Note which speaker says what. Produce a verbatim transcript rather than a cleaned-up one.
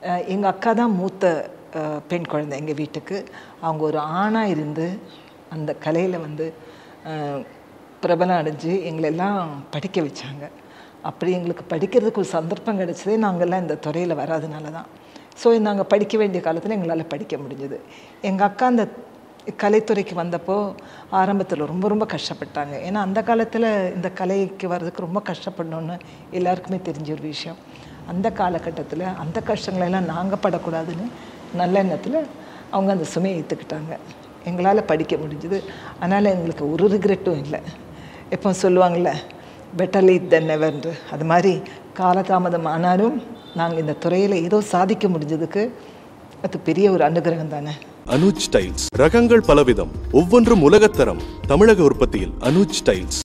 Speaker 1: எங்கள் அக்கா தான் மூத்த பெண் குழந்தை எங்கள் வீட்டுக்கு. அவங்க ஒரு ஆணாக இருந்து அந்த கலையில் வந்து பிரபலம் அடைஞ்சு எங்களெல்லாம் படிக்க வச்சாங்க. அப்படி எங்களுக்கு படிக்கிறதுக்கு ஒரு சந்தர்ப்பம் கிடச்சதே நாங்கள்லாம் இந்த துறையில் வராதனால தான். ஸோ நாங்கள் படிக்க வேண்டிய காலத்தில் எங்களால் படிக்க முடிஞ்சது. எங்கள் அக்கா அந்த கலைத்துறைக்கு வந்தப்போ ஆரம்பத்தில் ரொம்ப ரொம்ப கஷ்டப்பட்டாங்க. ஏன்னா அந்த காலத்தில் இந்த கலைக்கு வர்றதுக்கு ரொம்ப கஷ்டப்படணுன்னு எல்லாருக்குமே தெரிஞ்ச ஒரு விஷயம். அந்த காலகட்டத்தில் அந்த கஷ்டங்களெல்லாம் நாங்கள் படக்கூடாதுன்னு நல்ல எண்ணத்தில் அவங்க அந்த சுமையை ஏற்றுக்கிட்டாங்க. எங்களால் படிக்க முடிஞ்சுது. அதனால் எங்களுக்கு ஒரு ரிக்ரெட்டும் இல்லை. எப்போ சொல்லுவாங்கள்ல, பெட்டர் லேட் தென் நெவர்ன்று, அது மாதிரி காலதாமதம் ஆனாலும் நாங்கள் இந்த துறையில் ஏதோ சாதிக்க முடிஞ்சதுக்கு அது பெரிய ஒரு அனுகிரகம் தானே.
Speaker 2: அனுஜ் டைல்ஸ் ரகங்கள் பலவிதம், ஒவ்வொன்றும் உலகத்தரம். தமிழக உற்பத்தியில் அனுஜ் டைல்ஸ்.